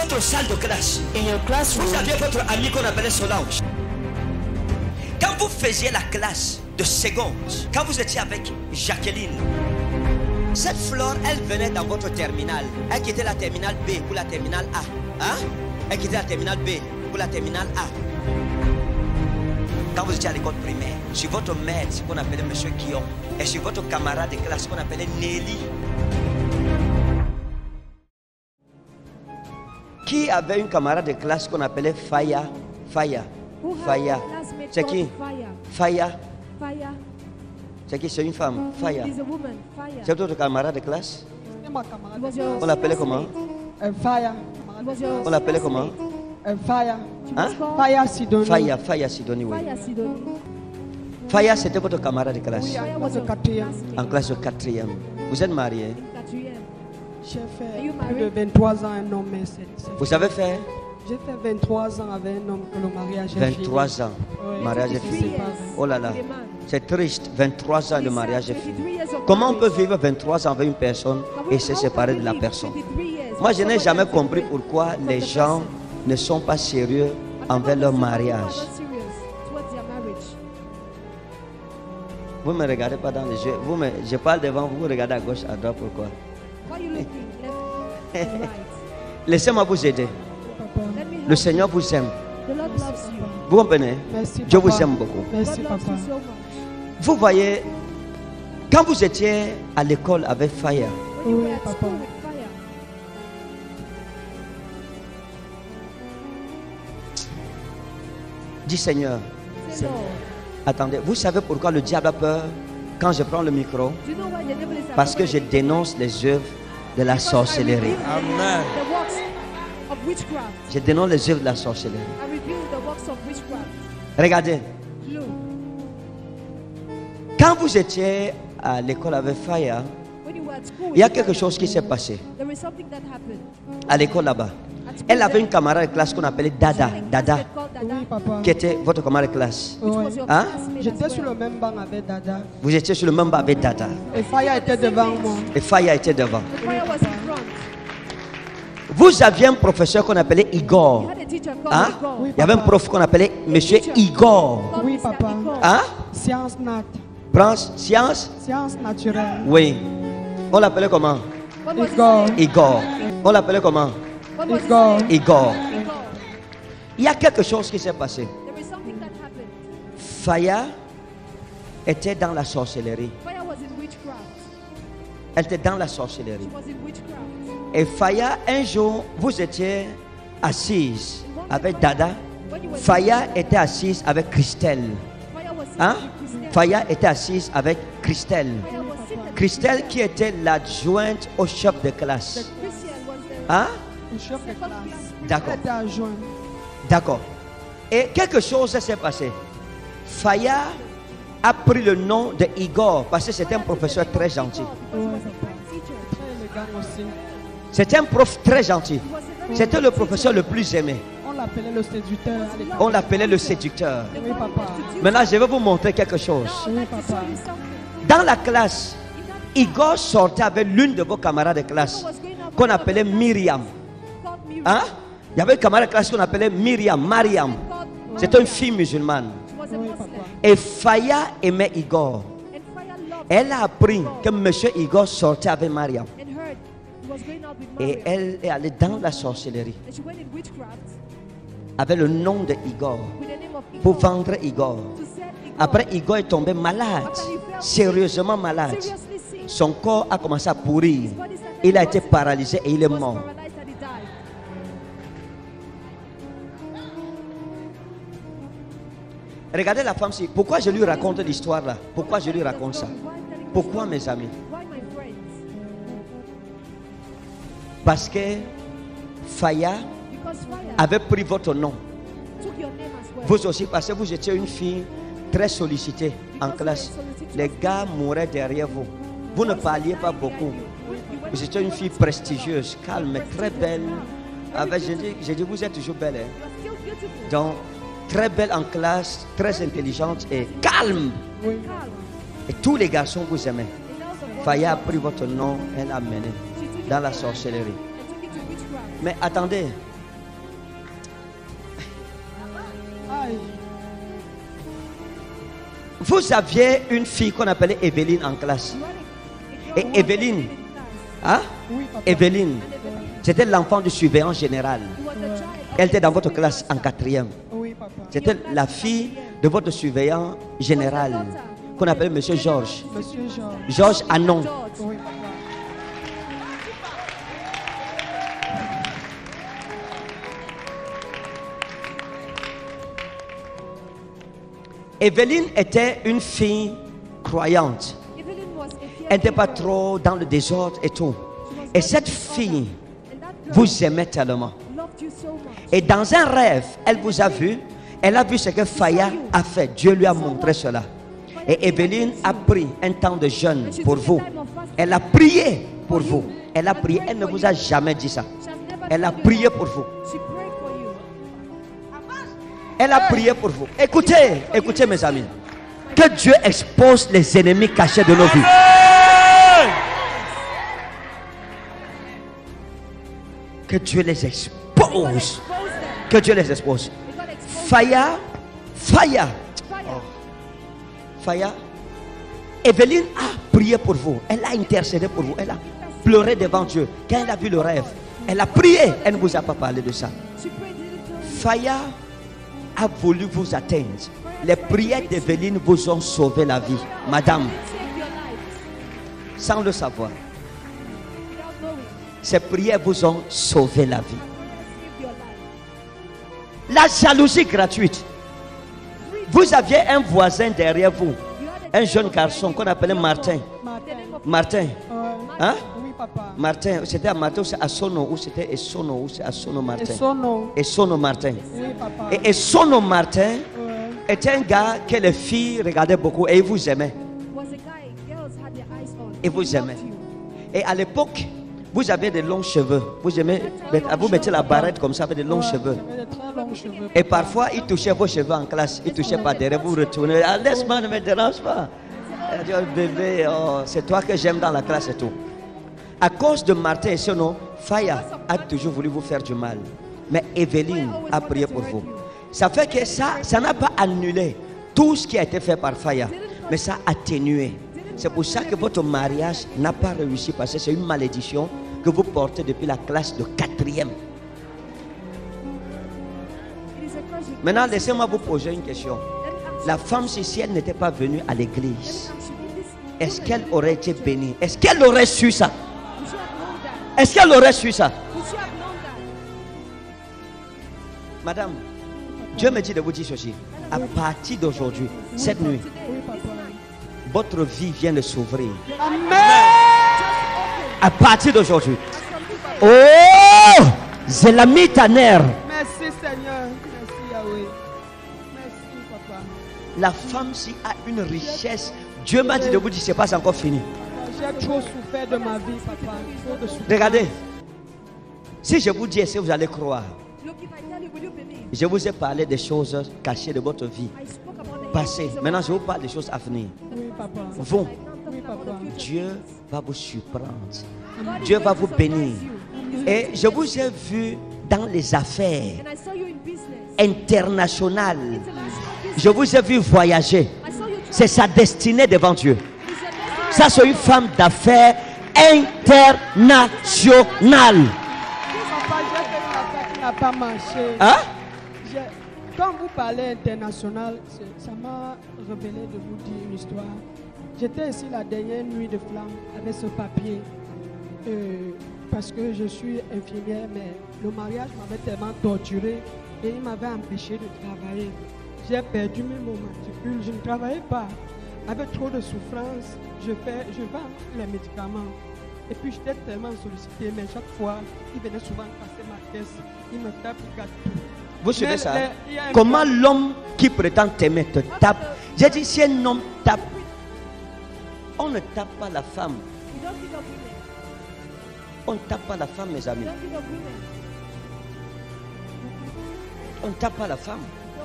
votre salle de classe, In your classroom, vous aviez votre ami qu'on appelait Solange. Quand vous faisiez la classe de seconde, quand vous étiez avec Jacqueline, cette Flore, elle venait dans votre terminale. Elle quittait la terminale B pour la terminale A. Hein? Elle quittait la terminale B pour la terminale A. Quand vous étiez à l'école primaire, sur votre maître qu'on appelait M. Guillaume, et sur votre camarade de classe qu'on appelait Nelly. Qui avait une camarade de classe qu'on appelait Faya? Faya. Faya. C'est qui? Faya. C'est qui? C'est une femme. Faya. C'est votre camarade de classe? On l'appelait comment? Faya. On l'appelait comment? Faya. Hein? Faya Sidoni. Faya Sidoni, oui. Faya, c'était votre camarade de classe? Oui, en classe de quatrième. En classe de quatrième. Vous êtes marié? J'ai fait plus de 23 ans un homme. Vous avez fait? J'ai fait 23 ans avec un homme que le mariage est fini. 23 ans. Oui. Mariage est fini. pas. Oh là là. C'est triste. 23 ans, le mariage est fini. Comment on peut vivre 23 ans avec une personne et se séparer de la personne? Moi, je n'ai jamais compris pourquoi les gens ne sont pas sérieux envers leur mariage. Vous ne me regardez pas dans les yeux. Je parle devant vous, vous regardez à gauche, à droite, pourquoi? Laissez-moi vous aider. Le Seigneur vous aime. Vous comprenez? Merci, Dieu papa. vous aime beaucoup. Merci, papa. Vous voyez, quand vous étiez à l'école avec Faya, Oui, papa. dis Seigneur, attendez, vous savez pourquoi le diable a peur quand je prends le micro? Parce que je dénonce les œuvres de la sorcellerie. Amen. Je dénonce les œuvres de la sorcellerie. Regardez, quand vous étiez à l'école avec Faya, il y a quelque chose qui s'est passé à l'école là-bas. Elle avait une camarade de classe qu'on appelait Dada. Dada, Oui, papa. qui était votre camarade de classe. Oui. Hein? J'étais sur le même banc avec Dada. Vous étiez sur le même banc avec Dada. Et Faya était devant moi. Et Faya était devant. Vous aviez un professeur qu'on appelait Igor. Hein? Oui, Il y avait un papa. prof qu'on appelait Monsieur Igor. Oui, papa. Hein? Science nat. Branche science? Science naturelle. Oui. On l'appelait comment? Igor. Igor. On l'appelait comment? Igor. Igor. Il y a quelque chose qui s'est passé. Faya était dans la sorcellerie. Elle était dans la sorcellerie. Et Faya, un jour, vous étiez assise avec Dada. Faya était assise avec Christelle. Hein? Faya était assise avec Christelle. Christelle qui était l'adjointe au chef de classe. Hein? Le chef de classe. D'accord. Elle était adjointe. D'accord. Et quelque chose s'est passé. Faya a pris le nom de Igor parce que c'était un professeur très gentil. Oui, papa. Très élégant aussi. C'était un prof très gentil. C'était le professeur le plus aimé. On l'appelait le séducteur à l'époque. On l'appelait le séducteur. Oui, papa. Maintenant, je vais vous montrer quelque chose. Oui, papa. Dans la classe, Igor sortait avec l'une de vos camarades de classe qu'on appelait Myriam. Hein? Il y avait une camarade de classe qu'on appelait Myriam, Mariam. C'était une fille musulmane. Oui, papa. Et Faya aimait Igor. Elle a appris que M. Igor sortait avec Mariam. Et elle est allée dans la sorcellerie avec le nom de Igor pour vendre Igor. Après, Igor est tombé malade, sérieusement malade. Son corps a commencé à pourrir. Il a été paralysé et il est mort. Regardez la femme-ci. Pourquoi je lui raconte l'histoire là? Pourquoi je lui raconte ça? Pourquoi, mes amis? Parce que Faya avait pris votre nom. Vous aussi, parce que vous étiez une fille très sollicitée en classe. Les gars mouraient derrière vous. Vous ne parliez pas beaucoup. Vous étiez une fille prestigieuse, calme, très belle. J'ai dit, vous êtes toujours belle. Hein? Donc, très belle en classe, très intelligente et calme. Oui. Et tous les garçons vous aimaient. Faya a pris votre nom et l'a amené dans la sorcellerie. Mais attendez, Vous aviez une fille qu'on appelait Evelyne en classe. Et Evelyne, hein? Evelyne, c'était l'enfant du surveillant général. Elle était dans votre classe en 4e. C'était la fille de votre surveillant général, qu'on appelait Monsieur Georges. Georges Anon. Evelyne était une fille croyante. Elle n'était pas trop dans le désordre et tout. Et cette fille vous aimait tellement. Et dans un rêve, elle vous a vu. Elle a vu ce que Faya a fait. Dieu lui a montré cela. Et Evelyne a pris un temps de jeûne pour vous. Elle a prié pour vous. Elle a prié. Elle ne vous a jamais dit ça. Elle a prié pour vous. Elle a prié pour vous. Écoutez, écoutez mes amis. Que Dieu expose les ennemis cachés de nos vies. Que Dieu les expose. Que Dieu les expose. Faya. Evelyne a prié pour vous. Elle a intercédé pour vous. Elle a pleuré devant Dieu. Quand elle a vu le rêve, elle a prié. Elle ne vous a pas parlé de ça. Faya a voulu vous atteindre. Les prières d'Evelyne vous ont sauvé la vie, madame, sans le savoir. Ces prières vous ont sauvé la vie. La jalousie gratuite. Vous aviez un voisin derrière vous, un jeune garçon qu'on appelait Martin. Martin, hein? Martin, c'était à Martin, c'est à Sono, ou c'était Essono, ou c'est à Sono Martin. Essono Martin. Et Essono Martin était un gars que les filles regardaient beaucoup et ils vous aimaient. Ils vous aimaient. Et à l'époque, vous avez des longs cheveux. Vous mettez la barrette comme ça avec des longs cheveux. Et parfois, ils touchaient vos cheveux en classe. Ils touchaient pas derrière, vous retournez. Ah, laisse-moi, ne me dérange pas. Bébé, oh, c'est toi que j'aime dans la classe et tout. À cause de Martin et Sono, Faya a toujours voulu vous faire du mal. Mais Evelyne a prié pour vous. Ça fait que ça n'a pas annulé tout ce qui a été fait par Faya. Mais ça a atténué. C'est pour ça que votre mariage n'a pas réussi. Parce que c'est une malédiction que vous portez depuis la classe de 4e. Maintenant, laissez-moi vous poser une question. La femme, si elle n'était pas venue à l'église, est-ce qu'elle aurait été bénie? Est-ce qu'elle aurait su ça? Est-ce qu'elle aurait su ça? Madame, Dieu me dit de vous dire ceci. À partir d'aujourd'hui, cette nuit, votre vie vient de s'ouvrir. Amen. À partir d'aujourd'hui. Oh! Zelamitaner. Merci Seigneur. Merci Yahweh. Merci Papa. La femme ci a une richesse. Dieu m'a dit de vous dire, c'est pas encore fini. J'ai trop souffert de ma vie, Papa. Trop de souffrance. Regardez. Si je vous dis, est-ce que vous allez croire? Je vous ai parlé des choses cachées de votre vie passée. Maintenant, je vous parle des choses à venir. Oui, Papa. Vous, Oui, Papa. Dieu va vous surprendre. Dieu va vous bénir. Et je vous ai vu dans les affaires internationales. Je vous ai vu voyager. C'est sa destinée devant Dieu. Ça, c'est une femme d'affaires internationale. Papa, j'ai fait une affaire qui n'a pas marché. Hein? Quand vous parlez international, ça m'a révélé de vous dire une histoire. J'étais ici la dernière nuit de flamme avec ce papier. Parce que je suis infirmière, mais le mariage m'avait tellement torturé et il m'avait empêché de travailler. J'ai perdu même mon matricule, je ne travaillais pas. Avec trop de souffrance, je vends les médicaments. Et puis j'étais tellement sollicité, mais chaque fois, il venait souvent passer ma caisse, il me tape, il gâte tout. Vous suivez ça? Comment l'homme qui prétend t'aimer te tape? J'ai dit, si un homme tape, on ne tape pas la femme. On ne tape pas la femme, mes amis. On ne tape pas la femme.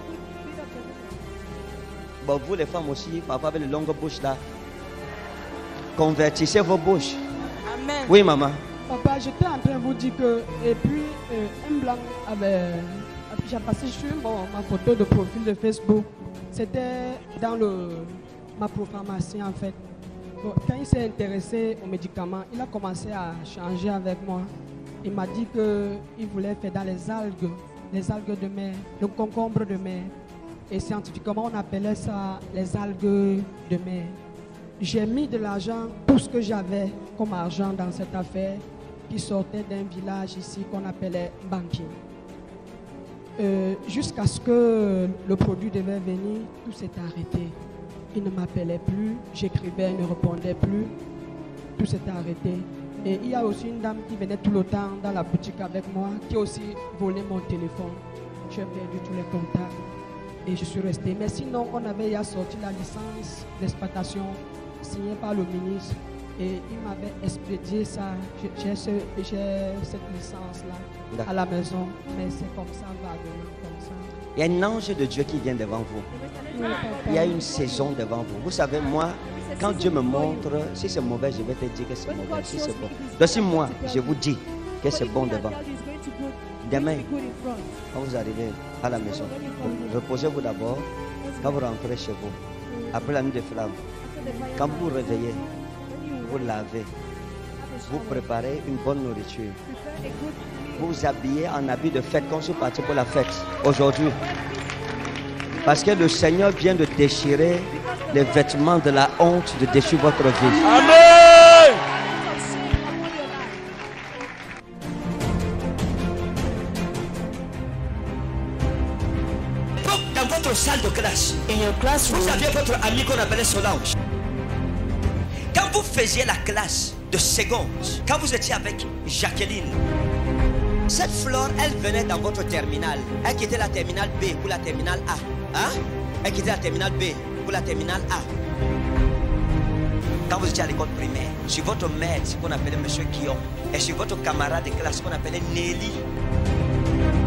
Bon, vous les femmes aussi, parfois avec les longues bouches là, convertissez vos bouches. Amen. Oui, maman. Papa, j'étais en train de vous dire que, et puis, un blanc avait j'ai passé sur ma photo de profil de Facebook. C'était dans ma programmation en fait. Bon, quand il s'est intéressé aux médicaments, il a commencé à changer avec moi. Il m'a dit qu'il voulait faire dans les algues de mer, le concombre de mer. Et scientifiquement, on appelait ça les algues de mer. J'ai mis de l'argent, tout ce que j'avais comme argent dans cette affaire, qui sortait d'un village ici qu'on appelait Banking. Jusqu'à ce que le produit devait venir, tout s'est arrêté. Il ne m'appelait plus, j'écrivais, il ne répondait plus, tout s'est arrêté. Et il y a aussi une dame qui venait tout le temps dans la boutique avec moi, qui a aussi volé mon téléphone. J'ai perdu tous les contacts et je suis resté. Mais sinon, on avait déjà sorti la licence d'exploitation signée par le ministre et il m'avait expédié ça. J'ai cette licence-là à la maison, mais c'est comme ça, vaguement, comme ça. Il y a un ange de Dieu qui vient devant vous. Il y a une saison devant vous. Vous savez, moi, quand Dieu me montre, si c'est mauvais, je vais te dire que c'est mauvais. Si c'est bon. Donc si moi, je vous dis que c'est bon devant. Demain, quand vous arrivez à la maison, reposez-vous d'abord. Quand vous rentrez chez vous, après la nuit de flamme, quand vous vous réveillez, vous lavez, vous préparez une bonne nourriture. Vous vous habillez en habit de fête quand je suis parti pour la fête aujourd'hui. Parce que le Seigneur vient de déchirer les vêtements de la honte, de déchirer votre vie. Amen. Dans votre salle de classe, vous aviez votre ami qu'on appelait Solange. Quand vous faisiez la classe de seconde, quand vous étiez avec Jacqueline, cette fleur, elle venait dans votre terminale. Elle quittait la terminale B pour la terminale A. Hein? Elle quittait la terminale B pour la terminale A. Quand vous étiez à l'école primaire, sur votre maître qu'on appelait M. Guillaume, et sur votre camarade de classe qu'on appelait Nelly,